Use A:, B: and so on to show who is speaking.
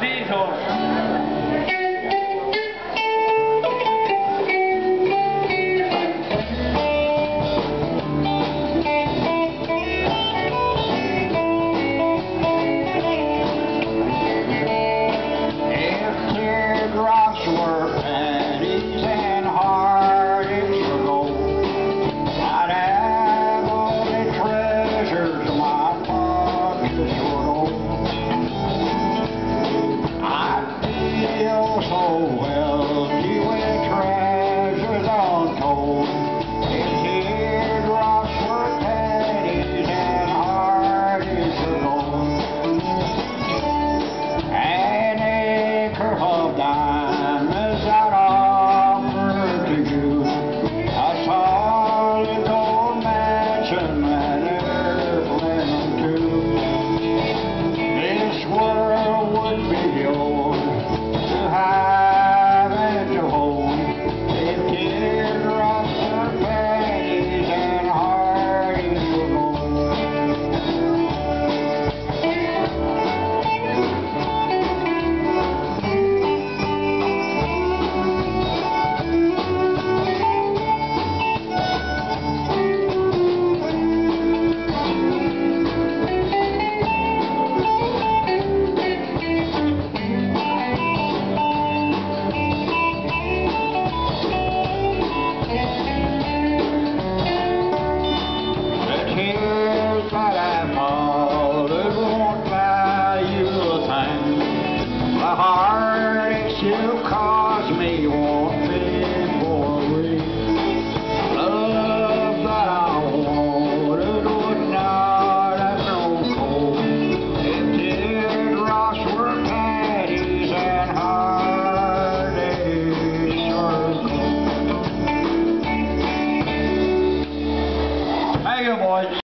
A: diesel.
B: Teardrops were pennies and heartaches were gold. I'd have all the treasures my pockets would hold. I'd feel so wealthy with treasures untold. If teardrops were pennies and heartaches were gold. An acre of diamonds I'd offer to you, a solid gold mansion and airplane too. This world would be yours to have and to hold, if teardrops were pennies and heartaches were gold. That I've followed won't value a thing. The heartaches you caused me won't be for a week. Love that I wanted would not have grown cold if teardrops were pennies and heartaches were gold. Thank you, boys.